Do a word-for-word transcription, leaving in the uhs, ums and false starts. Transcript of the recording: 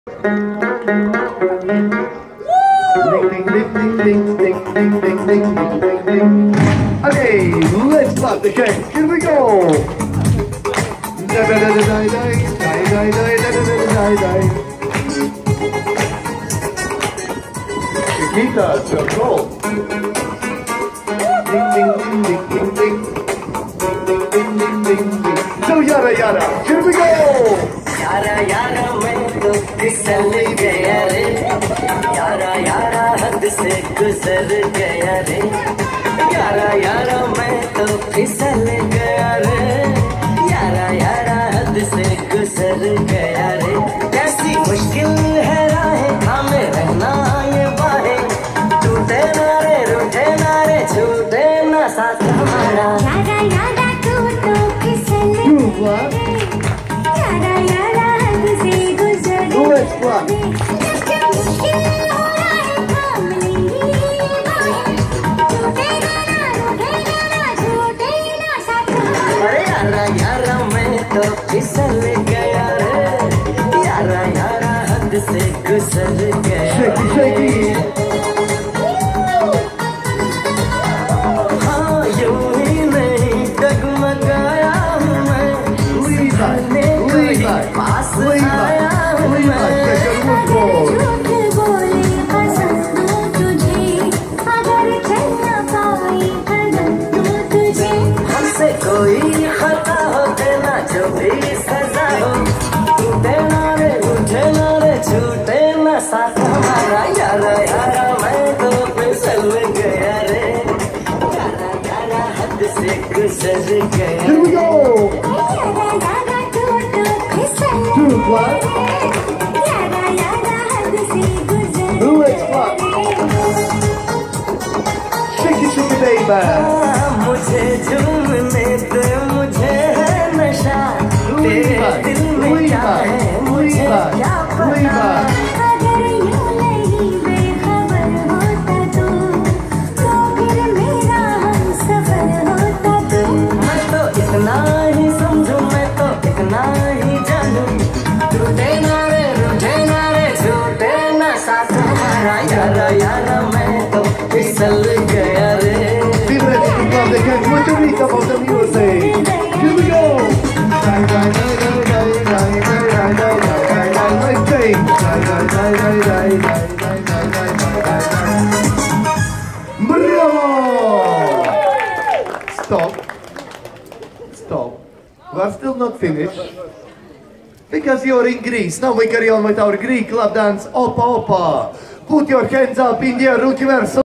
Okay, let's clap the cake. Here we go. Chiquita, control. Ding ding ding ding ding ding. Ding ding ding ding ding. So yada yada. Here we go. यारा यारा मैं तो फिसल गया रे, यारा यारा हद से गुजर गया रे, यारा यारा मैं तो फिसल गया रे, यारा यारा हद से गुजर गया रे। कैसी मुश्किल है राहें, थामे रहना ये बाहें, टूटे ना रे रूठे ना रे, छूटे ना साथ हमारा। यारा यारा तू तो फिसल गया रे, यारा यारा हद से गुजर गया रे। कैसी मुश्किल हो राहें, थामे ये बाहें, टूटे ना रूठे ना, छूटे ना साथ हमारा। अरे यारा यारा मैं तो फिसल गया रे, यारा यारा हद से गुजर गया। Shaky, shaky. हाँ यूं ही नहीं डगमगाया हूँ मैं, सिखाने को ही पास आया हूँ मैं। झूठ बोले कसम दूं तुझे, अगर चल ना पाई कदम दूं तुझे। हमसे कोई खता हो देना जो भी सजा हो, टूटे ना रे रूठे ना रे, छूटे ना साथ हमारा। यारा यारा मैं तो फिसल गया रे, यारा यारा हद से गुजर गया। Here we go. यारा यारा तू तो फिसल Two clap. यारा यारा हद से गुजर Let's clap. Shaky, shaky, baby. मुझे झूमने दे, मुझे है नशा, तेरे दिल में क्या है मुझे क्या पता। अगर यूं नहीं बेखबर होता तू, तो फिर मेरा हम सफर होता तू। मैं तो इतना ही समझू, मैं तो इतना ही जानू, टूटे ना रे रूठे ना रे, छूटे ना साथ हमारा। यारा यारा मैं तो फिसल गया रे। Be ready to clap the cake with the rhythm of the music. Here we go. Die, die, die, die, die, die, die, die, die, die, die, die, like thing. Die, die, die, die, die, die, die, die, die, die, die, die. Bravo! Stop. Stop. We're still not finished. Because you're in Greece. Now we carry on with our Greek lap dance. Opa, opa. Put your hands up in the air, Ruki verso.